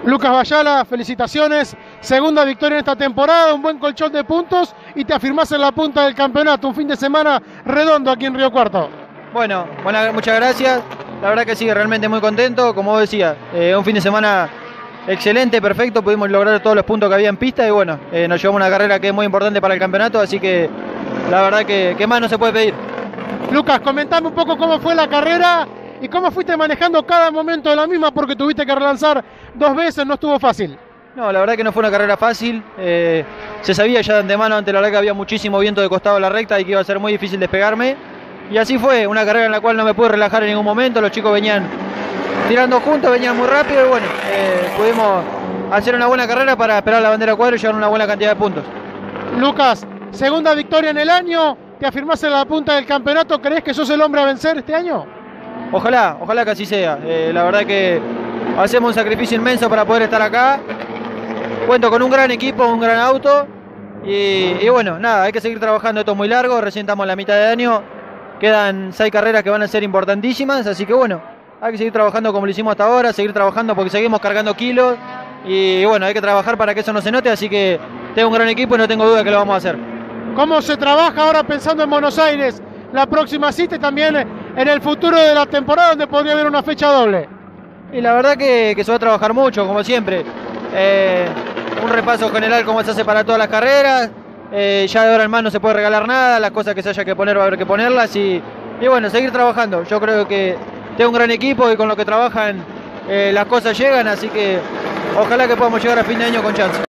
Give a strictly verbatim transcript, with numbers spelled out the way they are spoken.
Lucas Bayala, felicitaciones, segunda victoria en esta temporada, un buen colchón de puntos y te afirmás en la punta del campeonato, un fin de semana redondo aquí en Río Cuarto. Bueno, bueno, muchas gracias, la verdad que sí, realmente muy contento, como vos decías, eh, un fin de semana excelente, perfecto, pudimos lograr todos los puntos que había en pista y bueno, eh, nos llevamos una carrera que es muy importante para el campeonato, así que la verdad que, que más no se puede pedir. Lucas, comentame un poco cómo fue la carrera y cómo fuiste manejando cada momento de la misma, porque tuviste que relanzar dos veces, no estuvo fácil. No, la verdad que no fue una carrera fácil, eh, se sabía ya de antemano, ante la verdad que había muchísimo viento de costado de la recta y que iba a ser muy difícil despegarme, y así fue, una carrera en la cual no me pude relajar en ningún momento, los chicos venían tirando juntos, venían muy rápido y bueno, eh, pudimos hacer una buena carrera para esperar la bandera cuadro y llevar una buena cantidad de puntos. Lucas, segunda victoria en el año, te afirmás en la punta del campeonato, ¿crees que sos el hombre a vencer este año? Ojalá, ojalá que así sea. Eh, la verdad que hacemos un sacrificio inmenso para poder estar acá. Cuento con un gran equipo, un gran auto. Y, y bueno, nada, hay que seguir trabajando. Esto es muy largo, recién estamos en la mitad de año. Quedan seis carreras que van a ser importantísimas. Así que bueno, hay que seguir trabajando como lo hicimos hasta ahora. Seguir trabajando porque seguimos cargando kilos. Y bueno, hay que trabajar para que eso no se note. Así que tengo un gran equipo y no tengo duda de que lo vamos a hacer. ¿Cómo se trabaja ahora pensando en Buenos Aires? La próxima cita y también en el futuro de la temporada donde podría haber una fecha doble. Y la verdad que, que se va a trabajar mucho, como siempre. Eh, un repaso general como se hace para todas las carreras. Eh, ya de ahora en más no se puede regalar nada, las cosas que se haya que poner va a haber que ponerlas. Y, y bueno, seguir trabajando. Yo creo que tengo un gran equipo y con lo que trabajan eh, las cosas llegan, así que ojalá que podamos llegar a fin de año con chance.